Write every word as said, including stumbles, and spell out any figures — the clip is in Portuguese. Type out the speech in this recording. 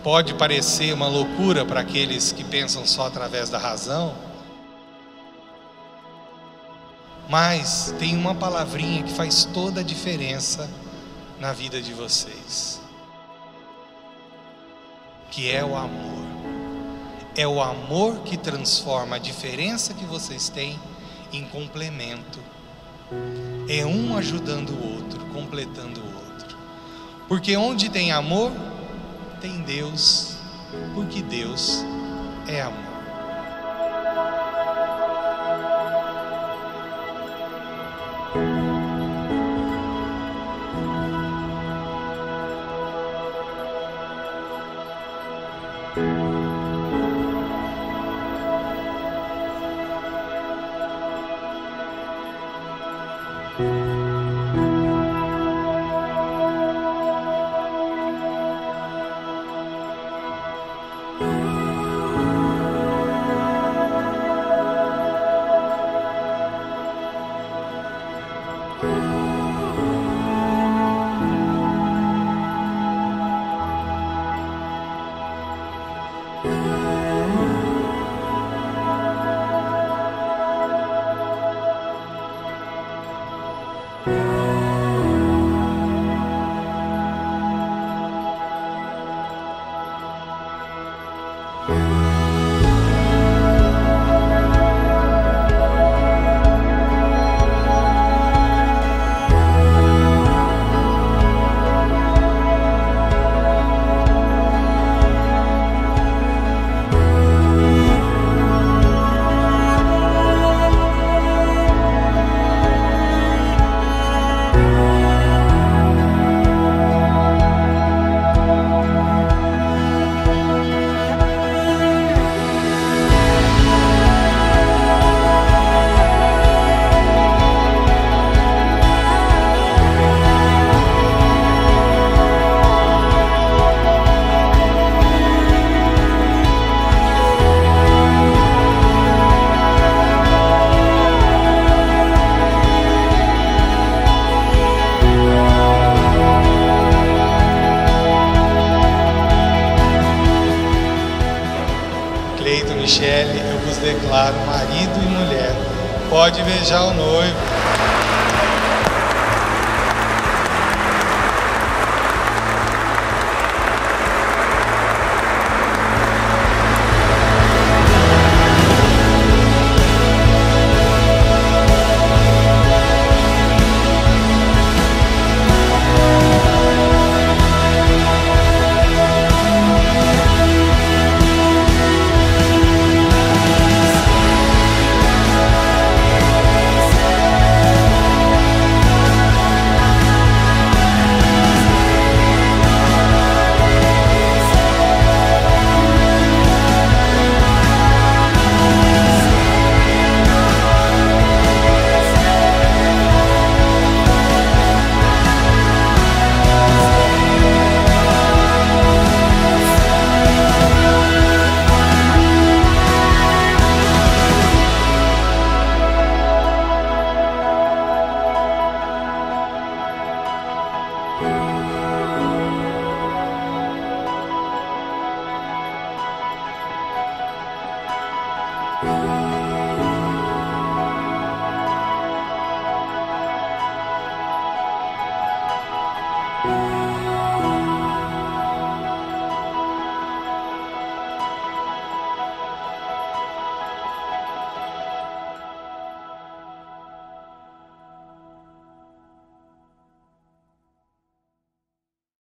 pode parecer uma loucura para aqueles que pensam só através da razão, mas tem uma palavrinha que faz toda a diferença na vida de vocês, que é o amor. É o amor que transforma a diferença que vocês têm em complemento. É um ajudando o outro, completando o outro. Porque onde tem amor, tem Deus, porque Deus é amor. Michele, eu vos declaro marido e mulher. Pode beijar o noivo. you.